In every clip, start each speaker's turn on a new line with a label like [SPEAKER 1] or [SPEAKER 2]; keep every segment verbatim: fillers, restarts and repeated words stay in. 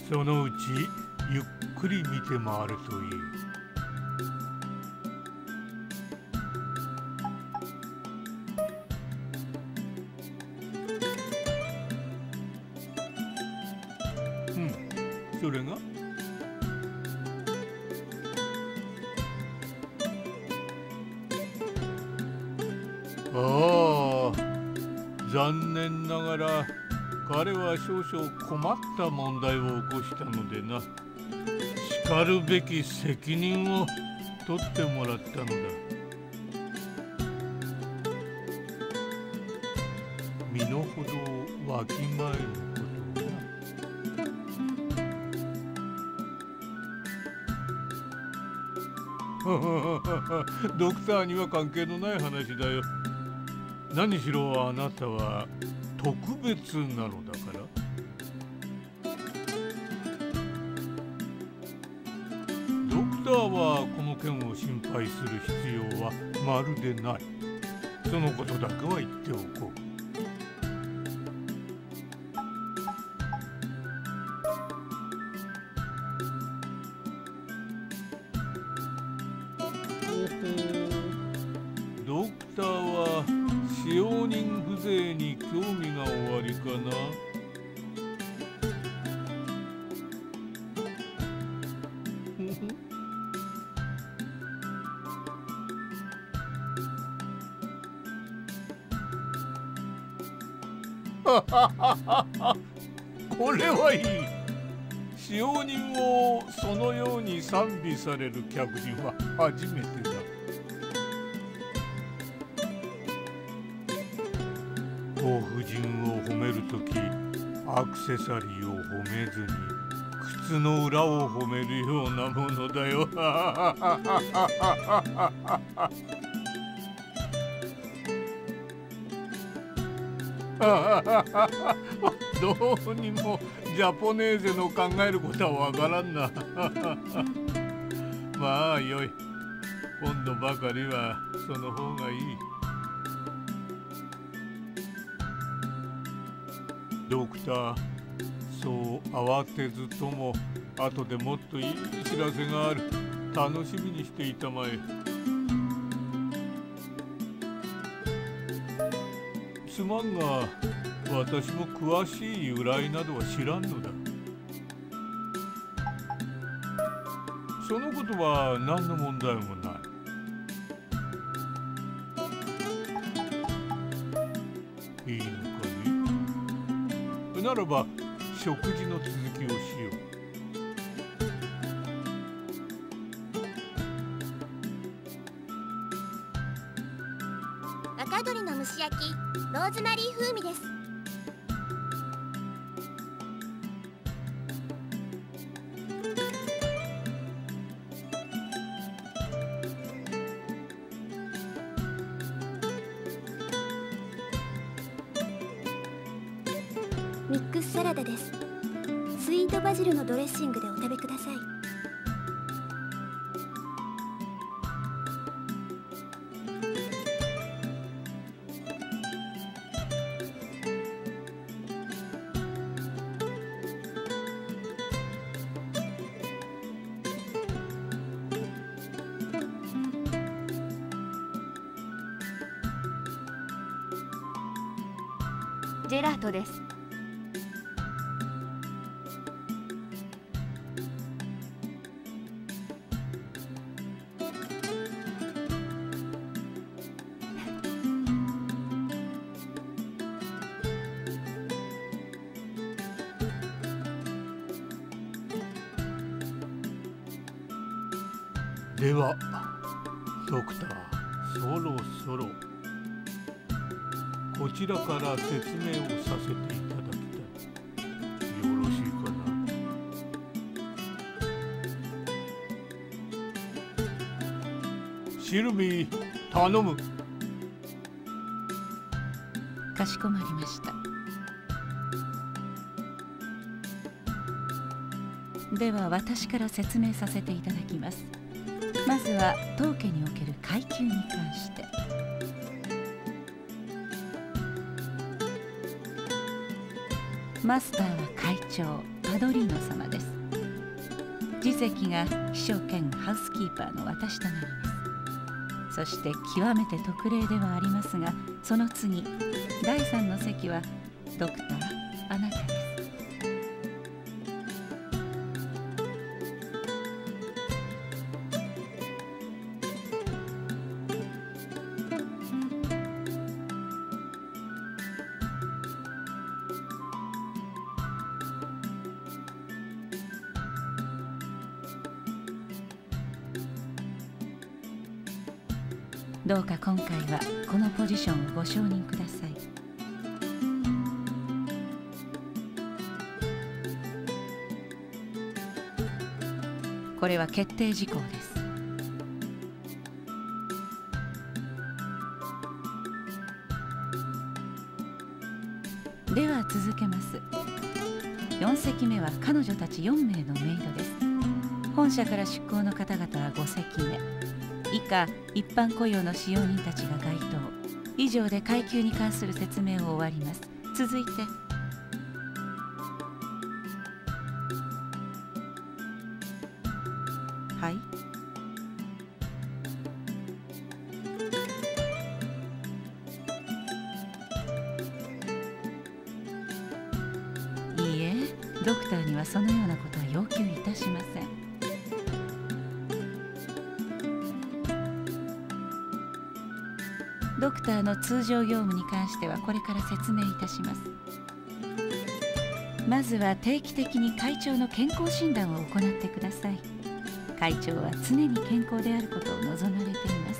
[SPEAKER 1] そのうちゆっくり見て回るといい。うん、それがああ、残念ながら彼は少々困った問題を起こしたのでな。しかるべき責任を取ってもらったのだ。身の程をわきまえることをな。ドクターには関係のない話だよ。何しろあなたは特別なのだから。ドクターはこの件を心配する必要はまるでない。そのことだけは言っておこう。ドクターは使用人風情に興味がおありかな。これはいい。使用人をそのように賛美される客人は初めてだ。ご婦人を褒めるとき、アクセサリーを褒めずに靴の裏を褒めるようなものだよ。どうにもジャポネーゼの考えることはわからんな。まあよい。今度ばかりはその方がいい。ドクター、そう慌てずとも後でもっといい知らせがある。楽しみにしていたまえ。すまんが私も詳しい由来などは知らんのだ。そのことは何の問題もない。いいのかね。ならば食事の続きをしよ
[SPEAKER 2] う。若鶏の蒸し焼き、ローズマリー風味です。ミックスサラダです。スイートバジルのドレッシングでお食べください。
[SPEAKER 3] ジェラートです。
[SPEAKER 1] う。ではドクター、そろそろこちらから説明をさせていただきたい。よろしいかな。シルビー、頼む。
[SPEAKER 3] かしこまりました。では私から説明させていただきます。まずは当家における階級に関して。マスターは会長、トパドリーノ様です。次席が秘書兼ハウスキーパーの私となります。そして極めて特例ではありますが、その次だいさんの席はドクターあなたです。どうか今回はこのポジションをご承認ください。これは決定事項です。では続けます。よん席目は彼女たちよん名のメイドです。本社から出向の方々はご席目。以下一般雇用の使用人たちが該当。以上で階級に関する説明を終わります。続いてはい。いいえ、ドクターにはそのようなことは要求いたしません。ドクターの通常業務に関してはこれから説明いたします。まずは定期的に会長の健康診断を行ってください。会長は常に健康であることを望まれています。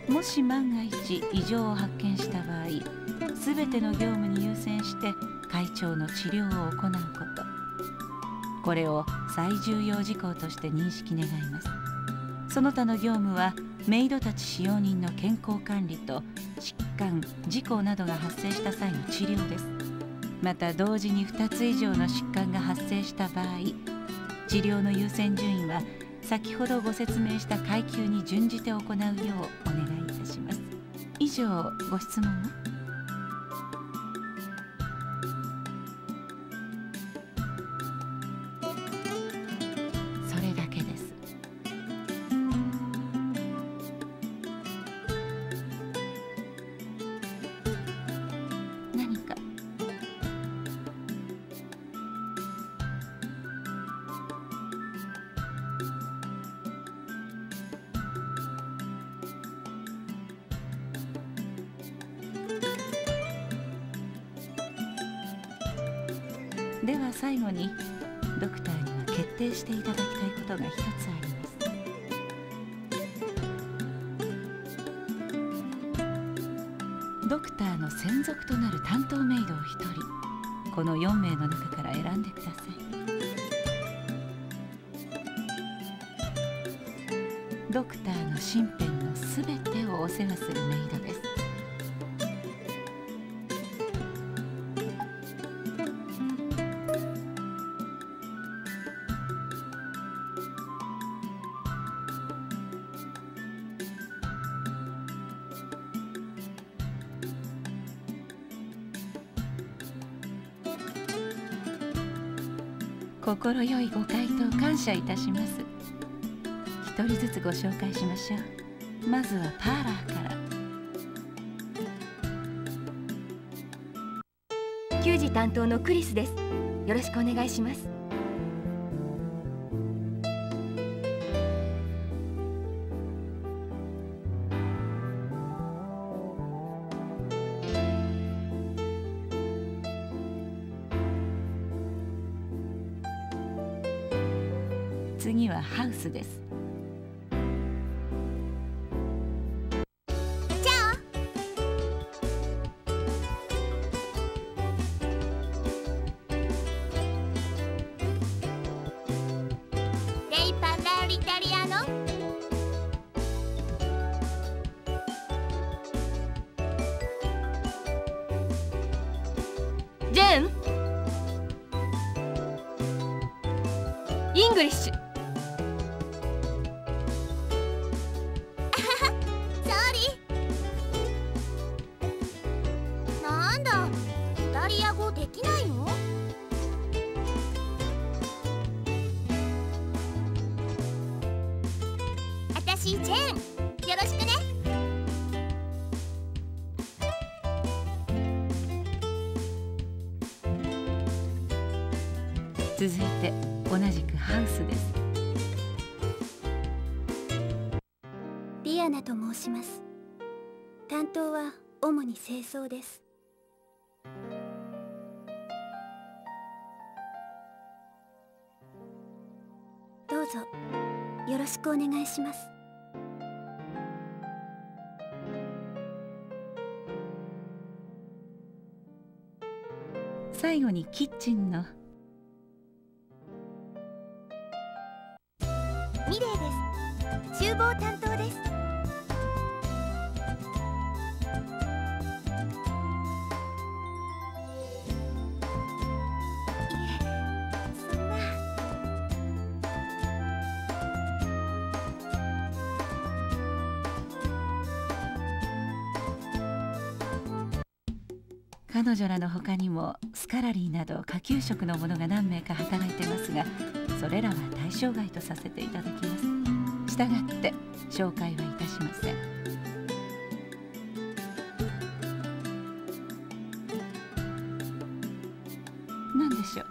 [SPEAKER 3] もし万が一異常を発見した場合、すべての業務に優先して会長の治療を行うこと、これを最重要事項として認識願います。その他の業務はメイドたち使用人の健康管理と疾患、事故などが発生した際の治療です。また同時にふたつ以上の疾患が発生した場合、治療の優先順位は先ほどご説明した階級に準じて行うようお願いいたします。以上、ご質問は？それだけです。何か？では最後にドクターには決定していただきたいことが一つあります。ドクターの専属となる担当メイドを一人、このよん名の中から選んでください。ドクターの身辺のすべてをお世話するメイドです。心よいご回答感謝いたします。一人ずつご紹介しましょう。まずはパーラーから。
[SPEAKER 4] 給仕担当のクリスです。よろしくお願いします。
[SPEAKER 3] 次はハウスです。
[SPEAKER 2] じゃあレイパラリタリアノ
[SPEAKER 4] ジェーンイングリッシュ。
[SPEAKER 2] なんだ、イタリア語できないの？
[SPEAKER 3] 続いて同じくハウスです。
[SPEAKER 2] ディアナと申します。担当は主に清掃です。どうぞよろしくお願いします。
[SPEAKER 3] 最後にキッチンの
[SPEAKER 2] ミレイです。厨房担当です。いえ、そんな。
[SPEAKER 3] 彼女らの他にもスカラリーなど下級職の者が何名か働いてますが、それらは対象外とさせていただきます。したがって紹介はいたしません。何でしょう。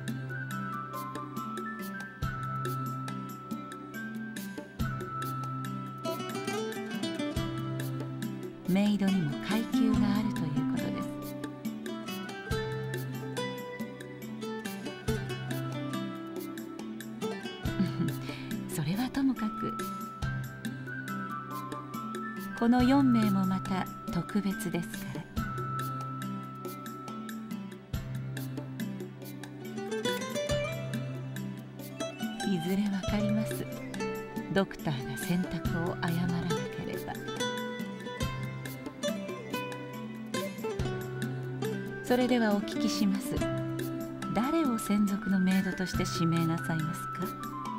[SPEAKER 3] メイドにも階級があるということです。それはともかく、このよん名もまた特別ですから。いずれわかります。ドクターが選択を誤らなければ。それではお聞きします。誰を専属のメイドとして指名なさいますか？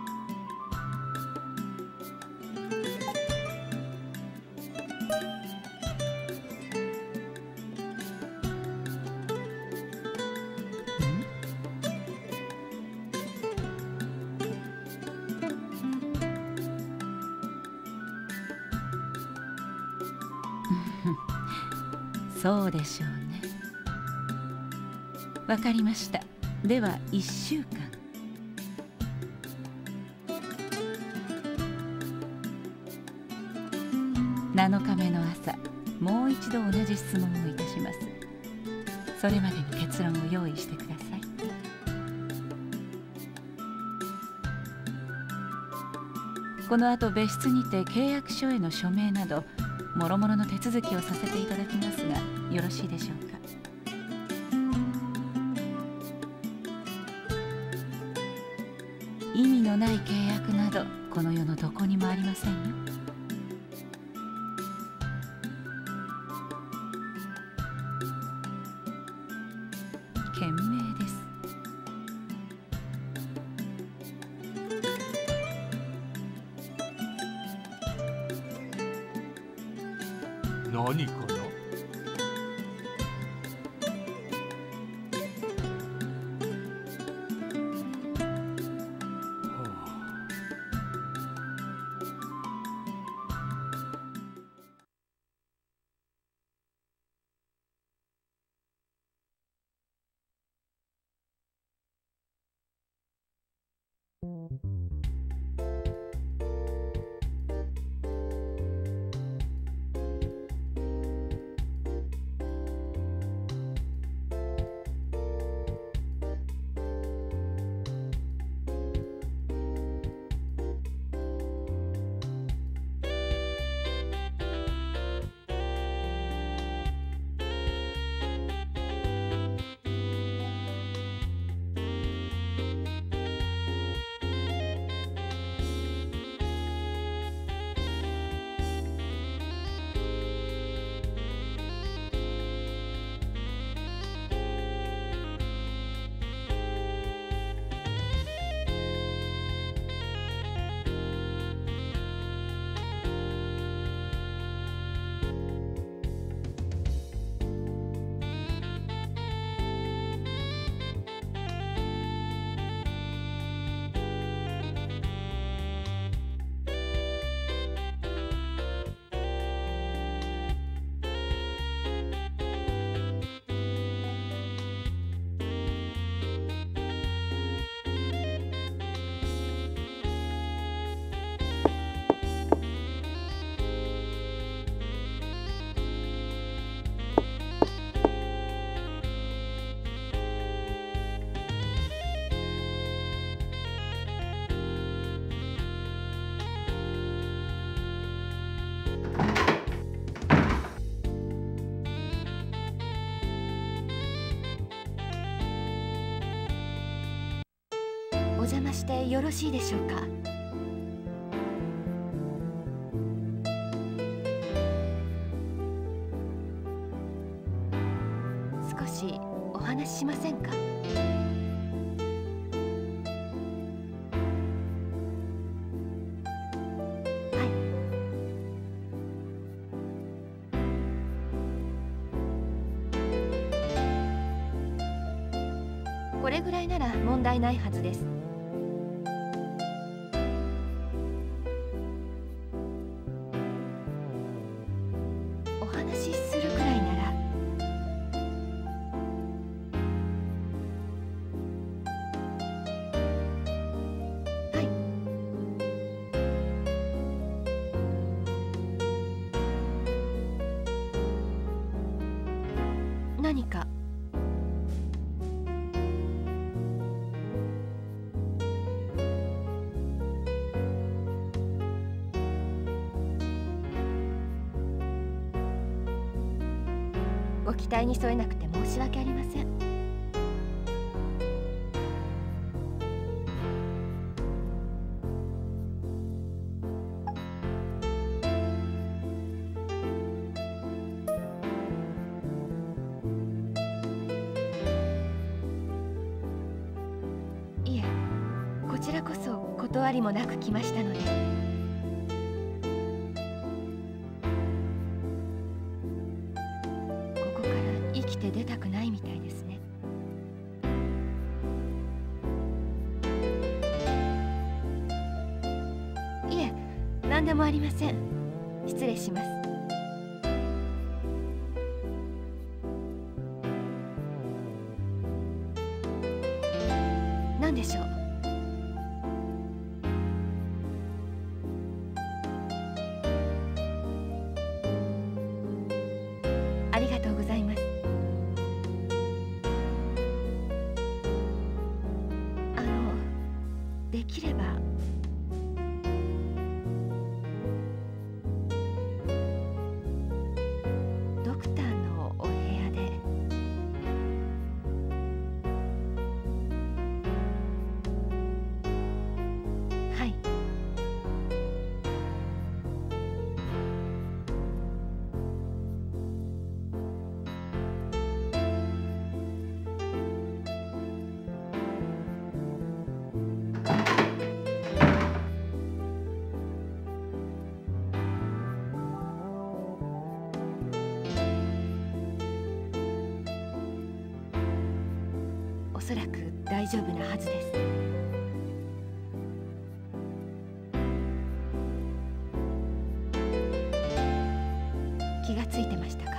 [SPEAKER 3] そうでしょうね。わかりました。ではいっしゅうかん。なのかめの朝、もう一度同じ質問をいたします。それまでに結論を用意してください。この後別室にて契約書への署名などもろもろの手続きをさせていただきますが、よろしいでしょうか。意味のない契約などこの世のどこにもありませんよ。賢明です。
[SPEAKER 1] 何かな。
[SPEAKER 4] 邪魔してよろしいでしょうか。少しお話ししませんか。これぐらいなら問題ないはずです。お話しするくらいなら。はい。何か。ご期待に添えなくて申し訳ありません。いえ、こちらこそ断りもなく来ましたので。生きて出たくないみたいですね。いえ、何でもありません。失礼します。何でしょう。ありがとうございます。できればドクターのお部屋で。はい。おそらく大丈夫なはずです。気がついてましたか。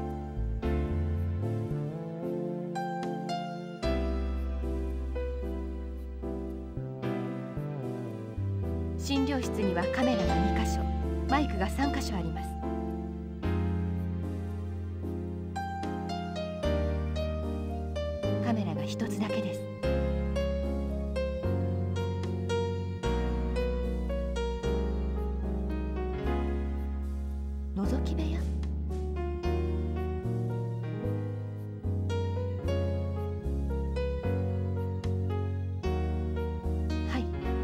[SPEAKER 4] 診療室にはカメラがにかしょ、マイクがさんかしょあります。カメラが一つだけです。覗き部屋。はい。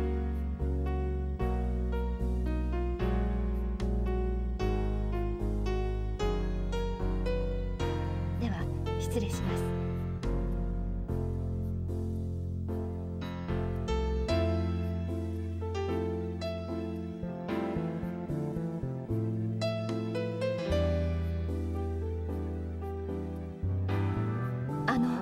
[SPEAKER 4] では失礼します。あの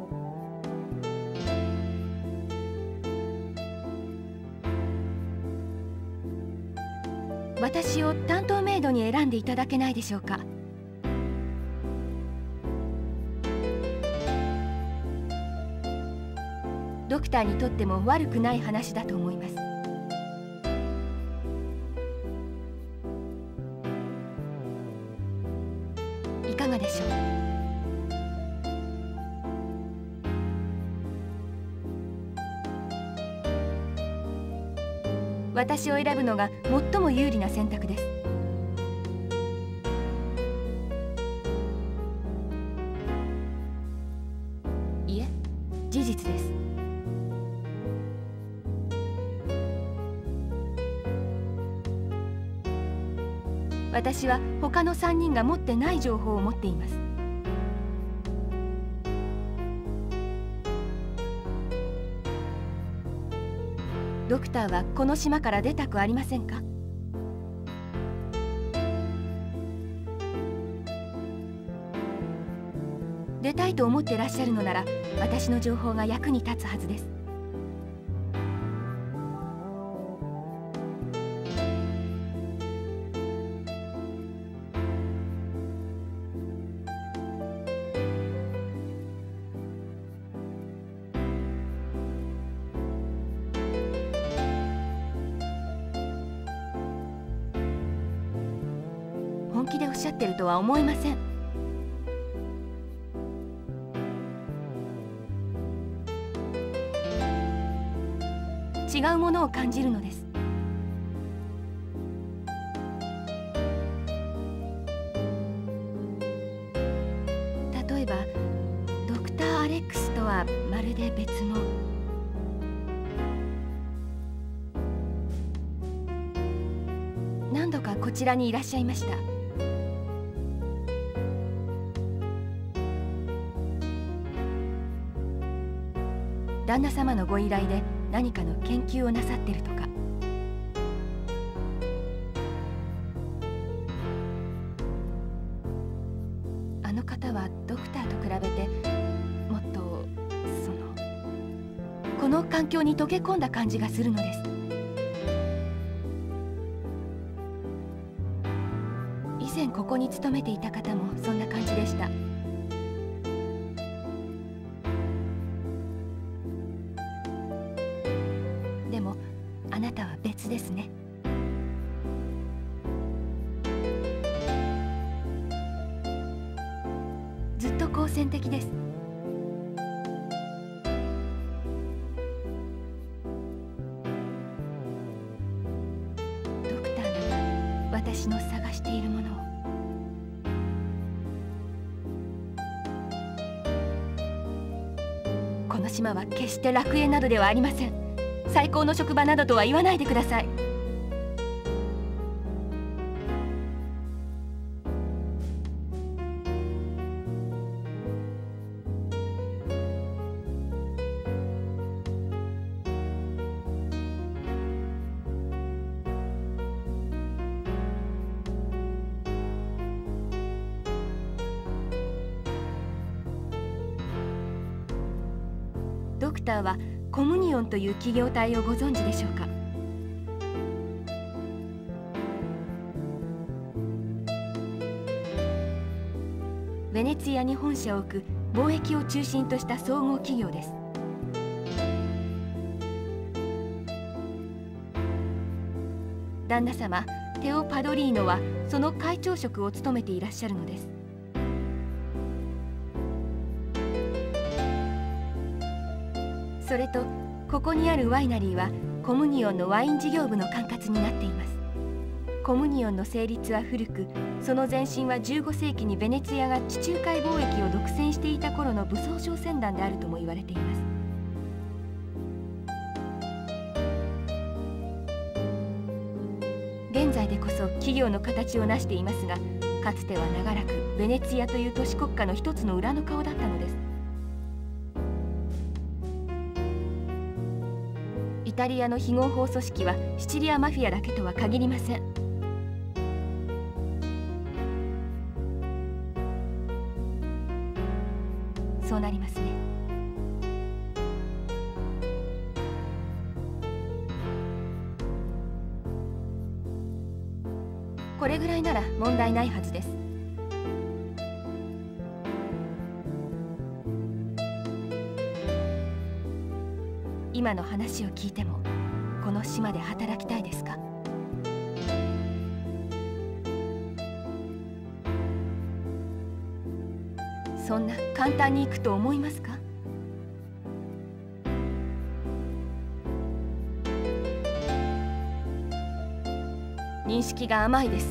[SPEAKER 4] 私を担当メイドに選んでいただけないでしょうか。ドクターにとっても悪くない話だと思います。いかがでしょう。私を選ぶのが最も有利な選択です。いえ、事実です。 私は他のさんにんが持ってない情報を持っています。ドクターはこの島から出たくありませんか？出たいと思っていらっしゃるのなら、私の情報が役に立つはずです。本気でおっしゃってるとは思えません。違うものを感じるのです。例えばドクター・アレックスとはまるで別の。何度かこちらにいらっしゃいました。旦那様のご依頼で何かの研究をなさってるとか。あの方はドクターと比べてもっとそのこの環境に溶け込んだ感じがするのです。以前ここに勤めていた方もそんな感じでした。でもあなたは別ですね。ずっと好戦的です。ドクターなら私の探しているものを。この島は決して楽園などではありません。最高の職場などとは言わないでください。ドクターはコムニオンという企業体をご存知でしょうか。ベネツィアに本社を置く貿易を中心とした総合企業です。旦那様テオ・パドリーノはその会長職を務めていらっしゃるのです。それとここにあるワイナリーはコムニオンのワイン事業部の管轄になっています。コムニオンの成立は古く、その前身はじゅうごせいきにベネツィアが地中海貿易を独占していた頃の武装商船団であるとも言われています。現在でこそ企業の形を成していますが、かつては長らくベネツィアという都市国家の一つの裏の顔だったのです。イタリアの非合法組織はシチリアマフィアだけとは限りません。そうなりますね。これぐらいなら問題ないはずです。今の話を聞いてもこの島で働きたいですか？そんな簡単に行くと思いますか？認識が甘いです。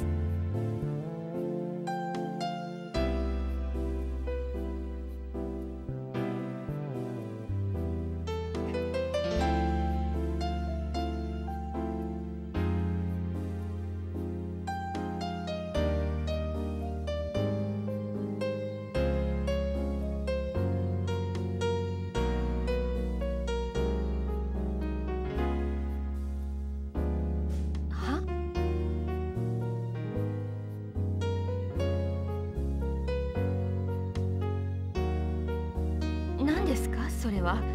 [SPEAKER 4] ですか、それは。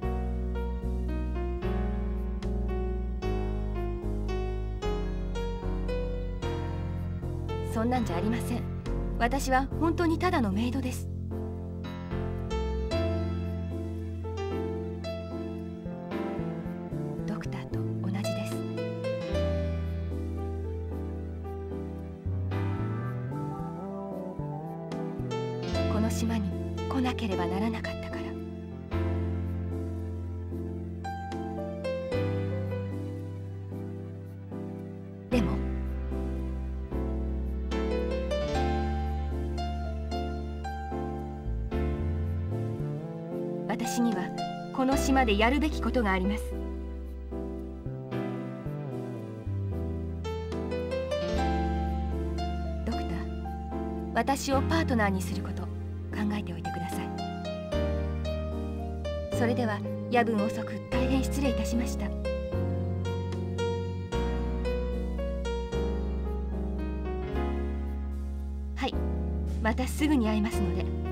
[SPEAKER 4] そんなんじゃありません。私は本当にただのメイドです。ドクターと同じです。この島に来なければならなかったから。でも私にはこの島でやるべきことがあります。ドクター、私をパートナーにすること考えておいてください。それでは夜分遅く大変失礼いたしました。はい、またすぐに会いますので。